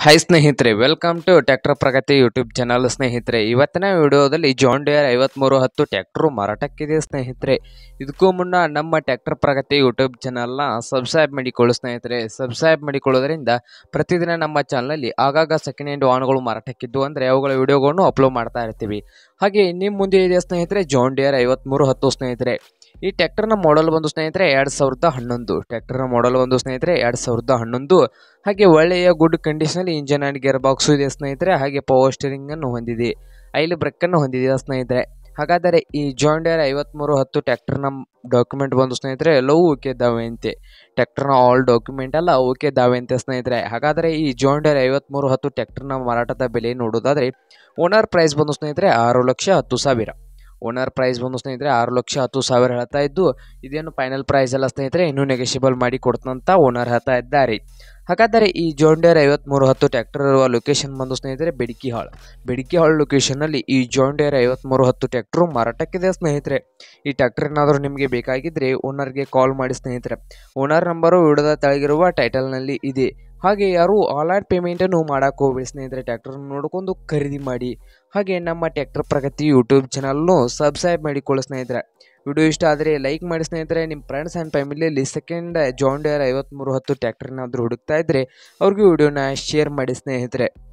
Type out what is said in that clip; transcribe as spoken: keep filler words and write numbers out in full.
Hi ಸ್ನೇಹಿತರೆ, welcome to tractor Pragati YouTube channel. ಸ್ನೇಹಿತರೆ, ಇವತ್ತಿನ ವಿಡಿಯೋದಲ್ಲಿ ಜಾನ್ ಡಿಯರ್ ಐವತ್ಮೂರು ಹತ್ತು ಟ್ರ್ಯಾಕ್ಟರ್ ಮಾರಾಟಕ್ಕಿದೆ. ಸ್ನೇಹಿತರೆ, ಇದಕ್ಕೂ ಮುನ್ನ ನಮ್ಮ ಟ್ರ್ಯಾಕ್ಟರ್ ಪ್ರಗತಿ ಯೂಟ್ಯೂಬ್ ಚಾನಲ್ನ ಸಬ್ಸ್ಕ್ರೈಬ್ ಮಾಡಿಕೊಳ್ಳು. ಸ್ನೇಹಿತರೆ, ಸಬ್ಸ್ಕ್ರೈಬ್ ಮಾಡಿಕೊಳ್ಳೋದ್ರಿಂದ ಪ್ರತಿದಿನ ನಮ್ಮ ಚಾನಲಲ್ಲಿ ಆಗಾಗ ಸೆಕೆಂಡ್ ಹ್ಯಾಂಡ್ ವಾಹನಗಳು ಮಾರಾಟಕ್ಕಿದ್ದು ಅಂದರೆ ಅವುಗಳ ವಿಡಿಯೋಗಳನ್ನು ಅಪ್ಲೋಡ್ ಮಾಡ್ತಾ ಇರ್ತೀವಿ. ಹಾಗೆ ನಿಮ್ಮ ಮುಂದೆ ಇದೆ ಸ್ನೇಹಿತರೆ ಜಾನ್ ಡಿಯರ್ ಐವತ್ಮೂರು ಹತ್ತು. ಸ್ನೇಹಿತರೆ, ಈ ಟ್ರ್ಯಾಕ್ಟರ್ನ ಮಾಡಲ್ ಬಂದು ಸ್ನೇಹಿತರೆ ಎರಡು ಸಾವಿರದ ಹನ್ನೊಂದು ಟ್ರ್ಯಾಕ್ಟರ್ನ ಮಾಡಲ್ ಬಂದು ಸ್ನೇಹಿತರೆ ಎರಡು ಸಾವಿರದ ಹನ್ನೊಂದು ಹಾಗೆ ಒಳ್ಳೆಯ ಗುಡ್ ಕಂಡೀಷನಲ್ಲಿ ಇಂಜನ್ ಆ್ಯಂಡ್ ಗೇರ್ ಬಾಕ್ಸು ಇದೆ ಸ್ನೇಹಿತರೆ. ಹಾಗೆ ಪವರ್ ಸ್ಟೀರಿಂಗನ್ನು ಹೊಂದಿದೆ, ಐಲ್ ಬ್ರೇಕನ್ನು ಹೊಂದಿದೆ ಸ್ನೇಹಿತರೆ. ಹಾಗಾದರೆ ಈ ಜಾನ್ ಡಿಯರ್ ಐವತ್ಮೂರು ಹತ್ತು ಟ್ರ್ಯಾಕ್ಟರ್ನ ಡಾಕ್ಯುಮೆಂಟ್ ಬಂದು ಸ್ನೇಹಿತರೆ ಎಲ್ಲವೂ ಓಕೆ ಇದ್ದಾವೆ ಅಂತೆ. ಟ್ರ್ಯಾಕ್ಟರ್ನ ಆಲ್ ಡಾಕ್ಯುಮೆಂಟ್ ಎಲ್ಲ ಓಕೆ ಇದ್ದಾವೆ ಅಂತೆ ಸ್ನೇಹಿತರೆ. ಹಾಗಾದರೆ ಈ ಜಾನ್ ಡಿಯರ್ ಐವತ್ಮೂರು ಹತ್ತು ಟ್ರ್ಯಾಕ್ಟರ್ನ ಮಾರಾಟದ ಬೆಲೆ ನೋಡೋದಾದರೆ ಓನರ್ ಪ್ರೈಸ್ ಬಂದು ಸ್ನೇಹಿತರೆ ಆರು ಲಕ್ಷ ಹತ್ತು ಸಾವಿರ ಓನರ್ ಪ್ರೈಸ್ ಬಂದು ಸ್ನೇಹಿತರೆ ಆರು ಲಕ್ಷ ಹತ್ತು ಸಾವಿರ ಹೇಳ್ತಾ ಇದ್ದು, ಇದೇನು ಫೈನಲ್ ಪ್ರೈಸ್ ಎಲ್ಲ ಸ್ನೇಹಿತರೆ ಇನ್ನೂ ನೆಗೆಷಿಬಲ್ ಮಾಡಿ ಕೊಡ್ತಂತ ಓನರ್ ಹೇಳ್ತಾ ಇದ್ದಾರೆ. ಹಾಗಾದರೆ ಈ ಜಾನ್ ಡಿಯರ್ ಐವತ್ಮೂರು ಹತ್ತು ಟ್ರ್ಯಾಕ್ಟರ್ ಇರುವ ಲೊಕೇಶನ್ ಬಂದು ಸ್ನೇಹಿತರೆ ಬೆಡಕಿಹಾಳ್ ಬೆಡಕಿಹಾಳ್ ಲೊಕೇಶನ್ನಲ್ಲಿ ಈ ಜಾನ್ ಡಿಯರ್ ಐವತ್ಮೂರು ಹತ್ತು ಟ್ರ್ಯಾಕ್ಟರ್ ಮಾರಾಟಕ್ಕಿದೆ ಸ್ನೇಹಿತರೆ. ಈ ಟ್ರ್ಯಾಕ್ಟರ್ ಏನಾದರೂ ನಿಮಗೆ ಬೇಕಾಗಿದ್ದರೆ ಓನರ್ಗೆ ಕಾಲ್ ಮಾಡಿ ಸ್ನೇಹಿತರೆ. ಓನರ್ ನಂಬರು ವಿಡಿಯೋದ ತೆಳಗಿರುವ ಟೈಟಲ್ನಲ್ಲಿ ಇದೆ. ಹಾಗೆ ಯಾರು ಆನ್ಲೈನ್ ಪೇಮೆಂಟನ್ನು ಮಾಡೋಕೆ ಹೋಗಬೇಡಿ ಸ್ನೇಹಿತರೆ. ಟ್ರ್ಯಾಕ್ಟರ್ನ ನೋಡಿಕೊಂಡು ಖರೀದಿ ಮಾಡಿ. ಹಾಗೆ ನಮ್ಮ ಟ್ರ್ಯಾಕ್ಟರ್ ಪ್ರಗತಿ ಯೂಟ್ಯೂಬ್ ಚಾನಲ್ನು ಸಬ್ಸ್ಕ್ರೈಬ್ ಮಾಡಿಕೊಳ್ಳಿ ಸ್ನೇಹಿತರೆ. ವಿಡಿಯೋ ಇಷ್ಟ ಆದರೆ ಲೈಕ್ ಮಾಡಿ ಸ್ನೇಹಿತರೆ. ನಿಮ್ಮ ಫ್ರೆಂಡ್ಸ್ ಆ್ಯಂಡ್ ಫ್ಯಾಮಿಲಿಯಲ್ಲಿ ಸೆಕೆಂಡ್ ಜಾನ್ ಡಿಯರ್ ಐವತ್ಮೂರು ಹತ್ತು ಟ್ರ್ಯಾಕ್ಟರ್ನಾದರೂ ಹುಡುಕ್ತಾ ಇದ್ದರೆ ಅವ್ರಿಗೂ ವಿಡಿಯೋನ ಶೇರ್ ಮಾಡಿ ಸ್ನೇಹಿತರೆ.